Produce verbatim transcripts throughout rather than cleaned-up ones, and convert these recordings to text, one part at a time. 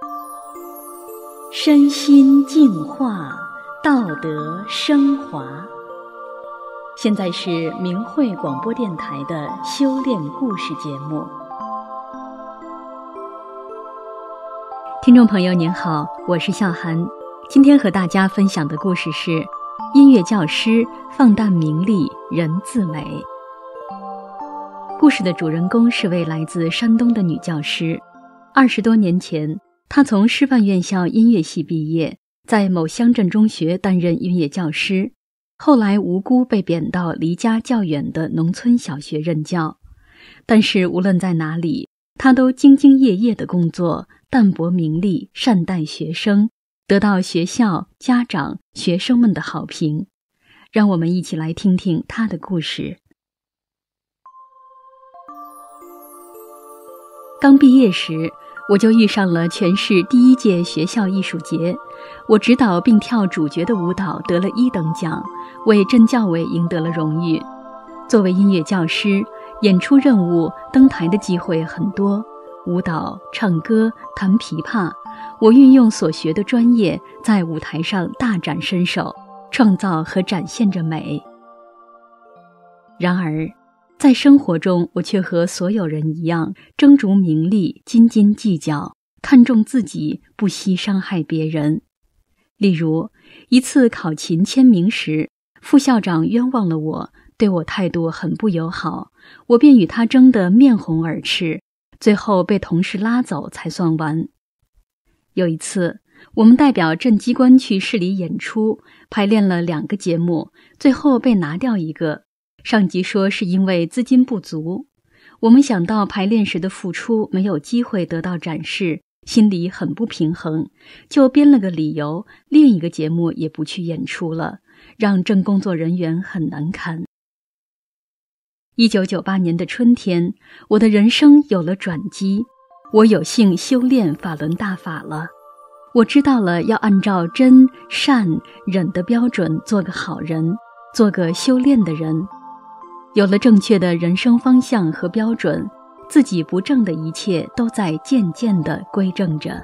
身心净化，道德升华。现在是明慧广播电台的修炼故事节目。听众朋友您好，我是笑涵，今天和大家分享的故事是音乐教师放淡名利，人自美。故事的主人公是位来自山东的女教师。二十多年前，她从师范院校音乐系毕业，在某乡镇中学担任音乐教师，后来无辜被贬到离家较远的农村小学任教。但是无论在哪里，她都兢兢业业地工作，淡泊名利，善待学生，得到学校、家长、学生们的好评。让我们一起来听听她的故事。刚毕业时，我就遇上了全市第一届学校艺术节，我指导并跳主角的舞蹈得了一等奖，为镇教委赢得了荣誉。作为音乐教师，演出任务、登台的机会很多，舞蹈、唱歌、弹琵琶，我运用所学的专业，在舞台上大展身手，创造和展现着美。然而在生活中，我却和所有人一样，争逐名利，斤斤计较，看重自己，不惜伤害别人。例如，一次考勤签名时，副校长冤枉了我，对我态度很不友好，我便与他争得面红耳赤，最后被同事拉走才算完。有一次，我们代表镇机关去市里演出，排练了两个节目，最后被拿掉一个。上级说是因为资金不足，我们想到排练时的付出没有机会得到展示，心里很不平衡，就编了个理由，另一个节目也不去演出了，让镇工作人员很难堪。一九九八年的春天，我的人生有了转机，我有幸修炼法轮大法了。我知道了要按照真、善、忍的标准做个好人，做个修炼的人。有了正确的人生方向和标准，自己不正的一切都在渐渐地归正着。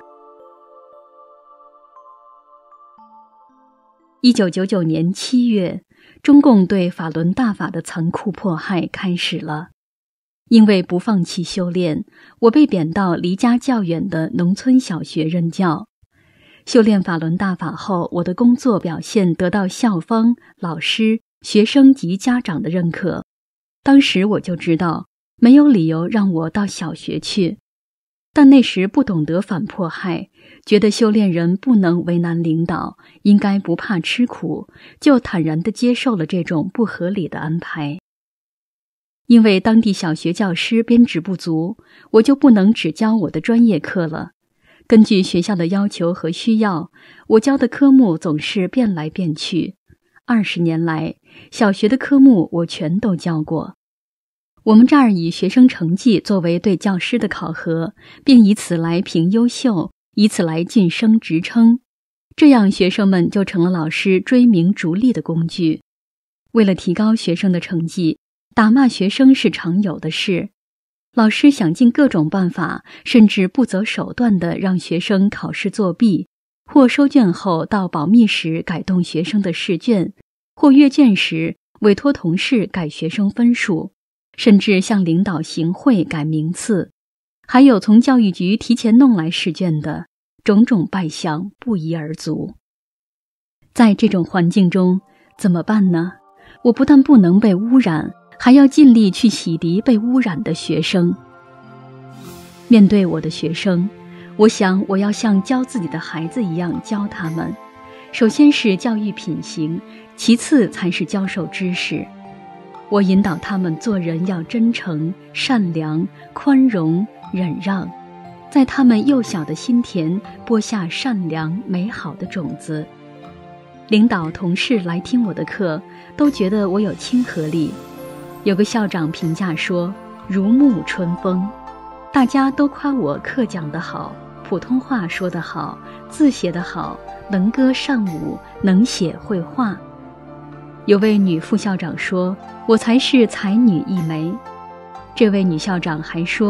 一九九九年七月，中共对法轮大法的残酷迫害开始了。因为不放弃修炼，我被贬到离家较远的农村小学任教。修炼法轮大法后，我的工作表现得到校方、老师、学生及家长的认可。当时我就知道，没有理由让我到小学去。但那时不懂得反迫害，觉得修炼人不能为难领导，应该不怕吃苦，就坦然地接受了这种不合理的安排。因为当地小学教师编制不足，我就不能只教我的专业课了。根据学校的要求和需要，我教的科目总是变来变去。二十年来，小学的科目我全都教过。我们这儿以学生成绩作为对教师的考核，并以此来评优秀，以此来晋升职称。这样学生们就成了老师追名逐利的工具。为了提高学生的成绩，打骂学生是常有的事。老师想尽各种办法，甚至不择手段地让学生考试作弊，或收卷后到保密室改动学生的试卷，或阅卷时委托同事改学生分数，甚至向领导行贿改名次，还有从教育局提前弄来试卷的，种种败相不一而足。在这种环境中，怎么办呢？我不但不能被污染，还要尽力去洗涤被污染的学生。面对我的学生，我想我要像教自己的孩子一样教他们，首先是教育品行，其次才是教授知识。我引导他们做人要真诚、善良、宽容、忍让，在他们幼小的心田播下善良美好的种子。领导同事来听我的课，都觉得我有亲和力。有个校长评价说，如沐春风。大家都夸我课讲得好，普通话说得好，字写得好，能歌善舞，能写会画。有位女副校长说，我才是才女一枚。这位女校长还说，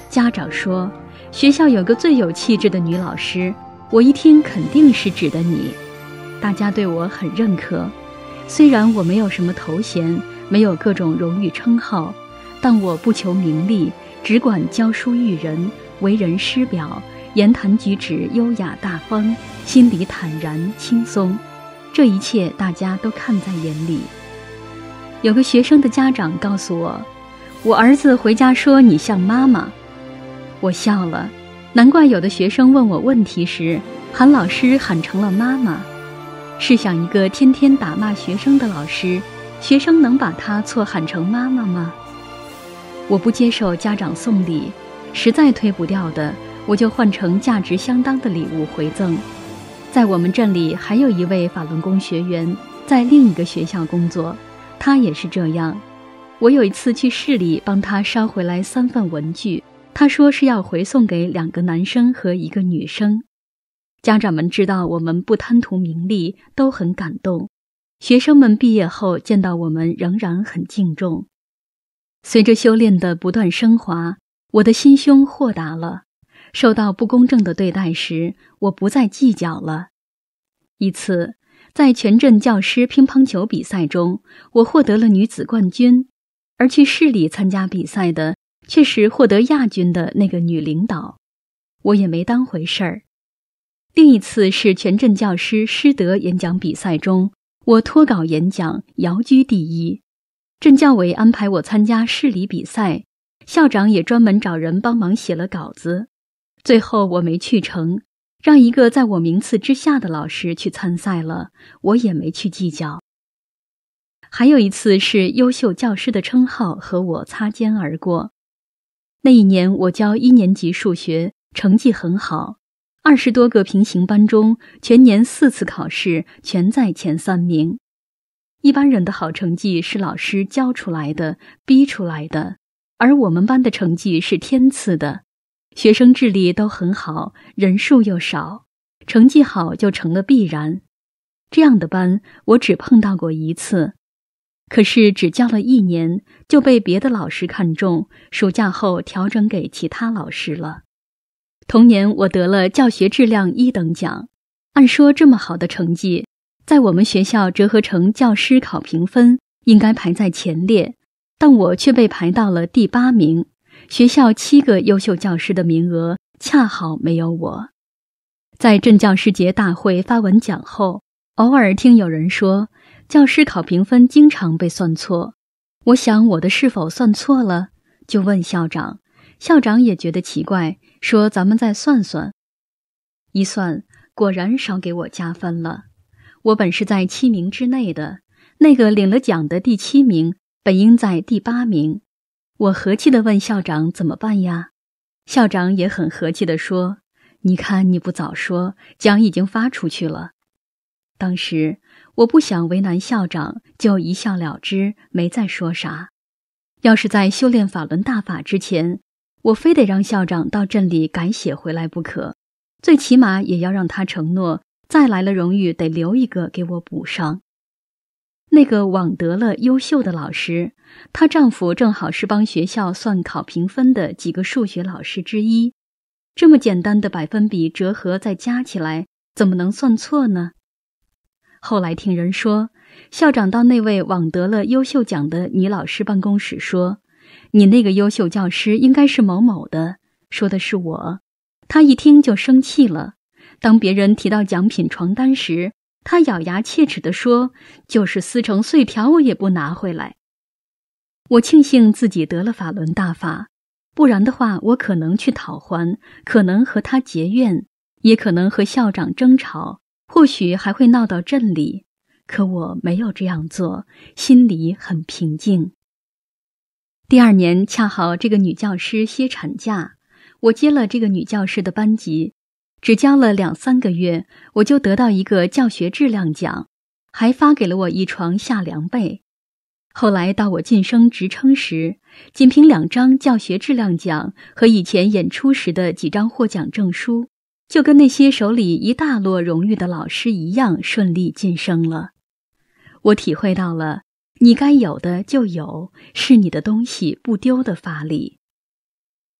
家长说，学校有个最有气质的女老师，我一听肯定是指的你。大家对我很认可，虽然我没有什么头衔，没有各种荣誉称号，但我不求名利，只管教书育人，为人师表，言谈举止优雅大方，心里坦然轻松，这一切大家都看在眼里。有个学生的家长告诉我，我儿子回家说你像妈妈。我笑了，难怪有的学生问我问题时，喊老师喊成了妈妈。试想一个天天打骂学生的老师，学生能把他错喊成妈妈吗？我不接受家长送礼，实在推不掉的，我就换成价值相当的礼物回赠。在我们镇里还有一位法轮功学员，在另一个学校工作，他也是这样。我有一次去市里帮他捎回来三份文具，他说是要回送给两个男生和一个女生。家长们知道我们不贪图名利，都很感动。学生们毕业后见到我们仍然很敬重。随着修炼的不断升华，我的心胸豁达了。受到不公正的对待时，我不再计较了。一次，在全镇教师乒乓球比赛中，我获得了女子冠军，而去市里参加比赛的却是获得亚军的那个女领导，我也没当回事儿。另一次是全镇教师师德演讲比赛中，我脱稿演讲，遥居第一。镇教委安排我参加市里比赛，校长也专门找人帮忙写了稿子。最后我没去成，让一个在我名次之下的老师去参赛了，我也没去计较。还有一次是优秀教师的称号和我擦肩而过。那一年我教一年级数学，成绩很好，二十多个平行班中，全年四次考试全在前三名。一般人的好成绩是老师教出来的，逼出来的，而我们班的成绩是天赐的。学生智力都很好，人数又少，成绩好就成了必然。这样的班我只碰到过一次，可是只教了一年，就被别的老师看中，暑假后调整给其他老师了。同年我得了教学质量一等奖，按说这么好的成绩，在我们学校折合成教师考评分，应该排在前列，但我却被排到了第八名。学校七个优秀教师的名额恰好没有我。在镇教师节大会发文讲后，偶尔听有人说，教师考评分经常被算错。我想我的是否算错了，就问校长，校长也觉得奇怪，说咱们再算算。一算，果然少给我加分了。我本是在七名之内的，那个领了奖的第七名本应在第八名。我和气地问校长怎么办呀？校长也很和气地说，你看你不早说，奖已经发出去了。当时我不想为难校长，就一笑了之，没再说啥。要是在修炼法轮大法之前，我非得让校长到镇里改写回来不可，最起码也要让他承诺，再来了荣誉得留一个给我补上。那个网得了优秀的老师，她丈夫正好是帮学校算考评分的几个数学老师之一，这么简单的百分比折合再加起来，怎么能算错呢？后来听人说，校长到那位网得了优秀奖的女老师办公室说，你那个优秀教师应该是某某的，说的是我。她一听就生气了，当别人提到奖品床单时，他咬牙切齿地说，就是撕成碎条我也不拿回来。我庆幸自己得了法轮大法，不然的话我可能去讨还，可能和他结怨，也可能和校长争吵，或许还会闹到镇里。可我没有这样做，心里很平静。第二年恰好这个女教师歇产假，我接了这个女教师的班级，只教了两三个月，我就得到一个教学质量奖，还发给了我一床夏凉被。后来到我晋升职称时，仅凭两张教学质量奖和以前演出时的几张获奖证书，就跟那些手里一大摞荣誉的老师一样顺利晋升了。我体会到了，你该有的就有，是你的东西不丢的法理。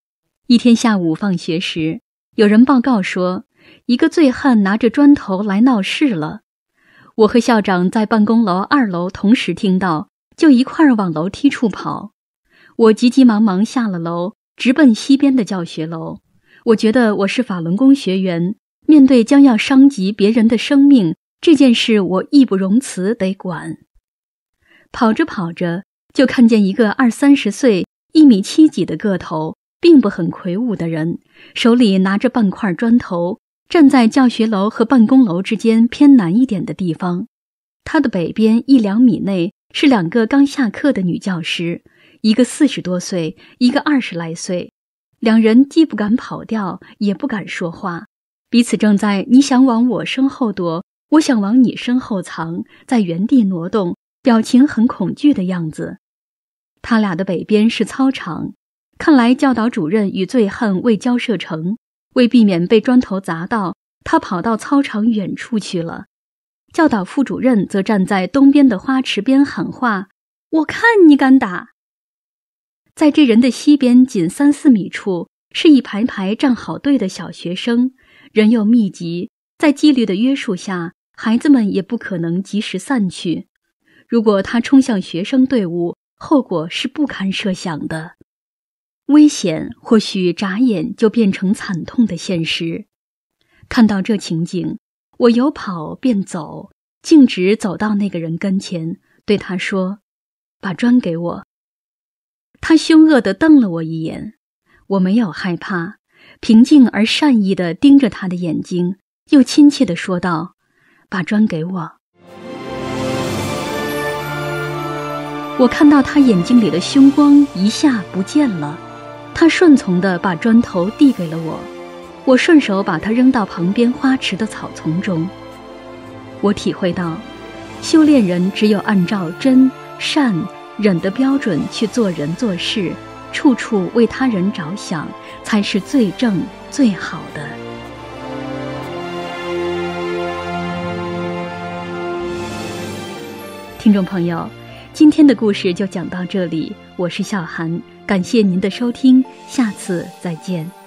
一天下午放学时，有人报告说，一个醉汉拿着砖头来闹事了。我和校长在办公楼二楼同时听到，就一块儿往楼梯处跑。我急急忙忙下了楼，直奔西边的教学楼。我觉得我是法轮功学员，面对将要伤及别人的生命，这件事我义不容辞得管。跑着跑着，就看见一个二三十岁、一米七几的个头，并不很魁梧的人，手里拿着半块砖头，站在教学楼和办公楼之间偏南一点的地方。他的北边一两米内是两个刚下课的女教师，一个四十多岁，一个二十来岁。两人既不敢跑掉，也不敢说话，彼此正在你想往我身后躲，我想往你身后藏，在原地挪动，表情很恐惧的样子。他俩的北边是操场，看来教导主任与醉汉未交涉成，为避免被砖头砸到，他跑到操场远处去了。教导副主任则站在东边的花池边喊话：“我看你敢打！”在这人的西边仅三四米处，是一排排站好队的小学生，人又密集，在纪律的约束下，孩子们也不可能及时散去。如果他冲向学生队伍，后果是不堪设想的。危险或许眨眼就变成惨痛的现实。看到这情景，我有跑便走，径直走到那个人跟前，对他说：“把砖给我。”他凶恶地瞪了我一眼，我没有害怕，平静而善意地盯着他的眼睛，又亲切地说道：“把砖给我。”我看到他眼睛里的凶光一下不见了，他顺从地把砖头递给了我，我顺手把它扔到旁边花池的草丛中。我体会到，修炼人只有按照真、善、忍的标准去做人做事，处处为他人着想，才是最正最好的。听众朋友，今天的故事就讲到这里，我是小涵，感谢您的收听，下次再见。